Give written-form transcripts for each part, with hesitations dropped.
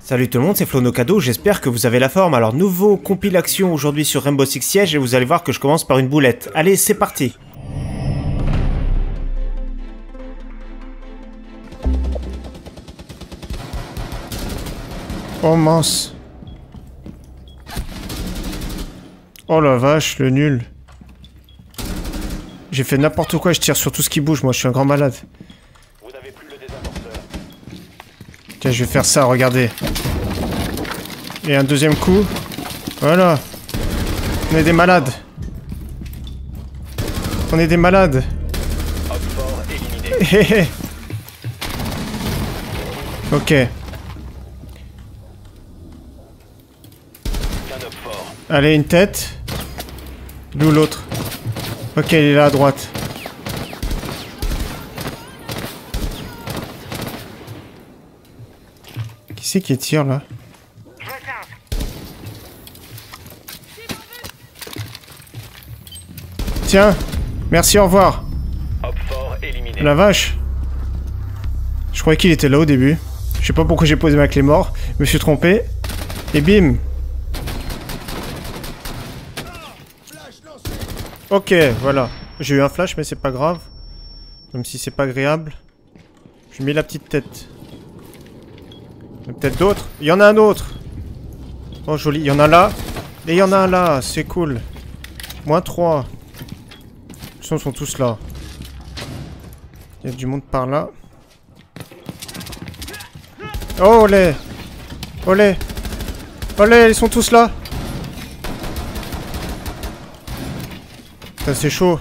Salut tout le monde, c'est FloNoCado, j'espère que vous avez la forme. Alors, nouveau compilation aujourd'hui sur Rainbow Six Siege et vous allez voir que je commence par une boulette. Allez, c'est parti. Oh mince. Oh la vache, le nul. J'ai fait n'importe quoi, je tire sur tout ce qui bouge, moi je suis un grand malade. Tiens, je vais faire ça, regardez. Et un deuxième coup. Voilà. On est des malades. On est des malades. Ok. Allez, une tête. D'où l'autre? Ok, il est là à droite. Qui c'est qui tire là? Tiens, merci, au revoir. La vache. Je croyais qu'il était là au début. Je sais pas pourquoi j'ai posé ma clé mort. Je me suis trompé. Et bim. Ok, voilà. J'ai eu un flash, mais c'est pas grave. Même si c'est pas agréable. Je mets la petite tête. Il y en a peut-être d'autres. Il y en a un autre. Oh, joli. Il y en a là. Et il y en a un là. C'est cool. Moins 3. Ils sont tous là. Il y a du monde par là. Oh, olé. Olé. Olé, ils sont tous là. Ça, c'est chaud.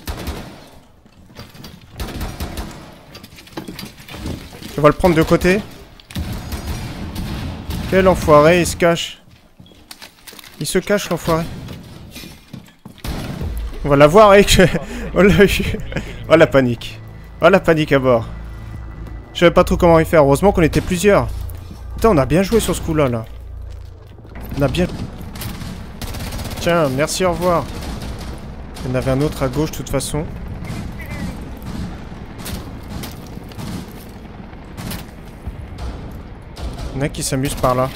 On va le prendre de côté. Quel enfoiré, il se cache. Il se cache, l'enfoiré. On va l'avoir avec... Oh, oh la panique. Oh la panique à bord. Je savais pas trop comment y faire. Heureusement qu'on était plusieurs. Putain, on a bien joué sur ce coup-là, là. On a bien... Tiens, merci, au revoir. Il y en avait un autre à gauche, de toute façon. Il y en a qui s'amusent par là.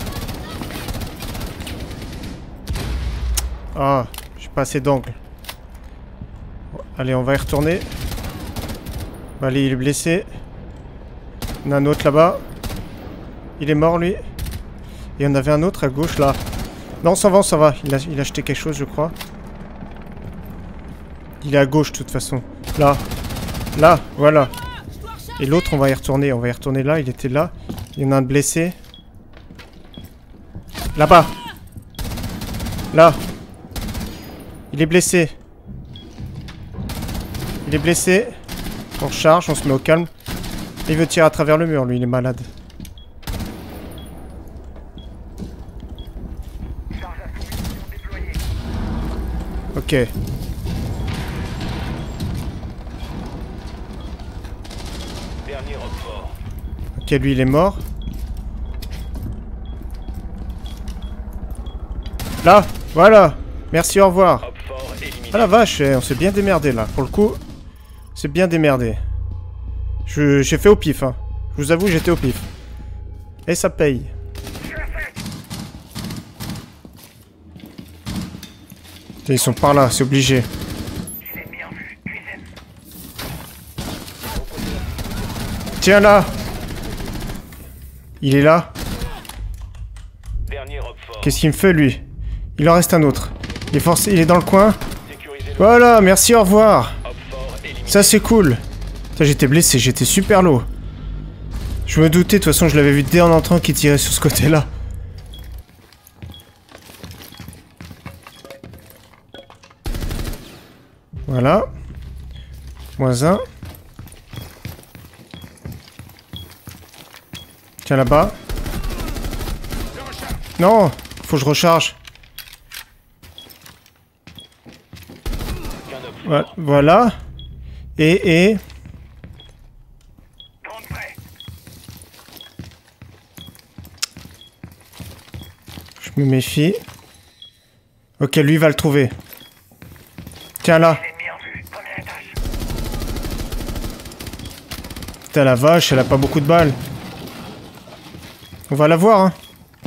Ah, j'ai pas assez d'angle. Allez, on va y retourner. Allez, il est blessé. Il y en a un autre là-bas. Il est mort, lui. Et il y en avait un autre à gauche, là. Non, ça va, ça va. Il a acheté quelque chose, je crois. Il est à gauche, de toute façon. Là. Là, voilà. Et l'autre, on va y retourner. On va y retourner là. Il était là. Il y en a un de blessé. Là-bas. Là. Il est blessé. Il est blessé. On recharge, on se met au calme. Il veut tirer à travers le mur, lui, il est malade. Ok. Ok, lui, il est mort. Là, voilà. Merci, au revoir. Ah la vache, on s'est bien démerdé, là. Pour le coup, c'est bien démerdé. J'ai fait au pif, hein. Je vous avoue, j'étais au pif. Et ça paye. Ils sont par là, c'est obligé. Tiens là. Il est là. Qu'est-ce qu'il me fait, lui? Il en reste un autre. Il est forcé, il est dans le coin. Voilà, merci, au revoir. Ça, c'est cool. J'étais blessé, j'étais super low. Je me doutais, de toute façon, je l'avais vu dès en entrant qu'il tirait sur ce côté-là. Voilà. Moins un. Tiens, là-bas. Non, faut que je recharge. Voilà. Et... Je me méfie. Ok, lui va le trouver. Tiens là. Putain, la vache, elle a pas beaucoup de balles. On va la voir, hein.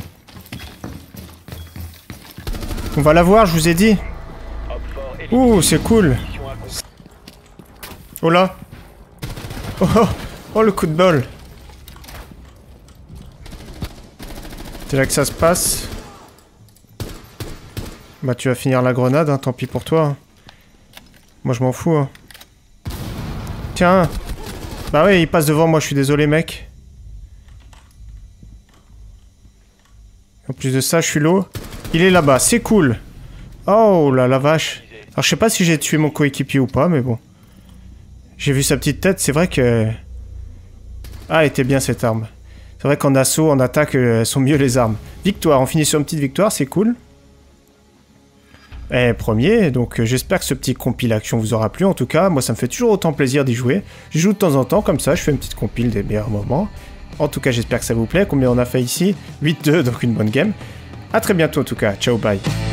On va la voir, je vous ai dit. Ouh, c'est cool. Oh là. Oh, oh, oh, le coup de bol. C'est là que ça se passe. Bah tu vas finir la grenade, hein, tant pis pour toi. Moi je m'en fous. Hein. Tiens. Bah ouais, il passe devant moi, je suis désolé mec. En plus de ça, je suis low. Il est là-bas, c'est cool. Oh là, la vache. Alors je sais pas si j'ai tué mon coéquipier ou pas, mais bon. J'ai vu sa petite tête, c'est vrai que... Ah, elle était bien cette arme. C'est vrai qu'en assaut, en attaque, elles sont mieux les armes. Victoire, on finit sur une petite victoire, c'est cool. Et premier, donc j'espère que ce petit compile action vous aura plu. En tout cas, moi ça me fait toujours autant plaisir d'y jouer. Je joue de temps en temps comme ça, je fais une petite compile des meilleurs moments. En tout cas, j'espère que ça vous plaît. Combien on a fait ici? 8-2, donc une bonne game. A très bientôt en tout cas, ciao, bye.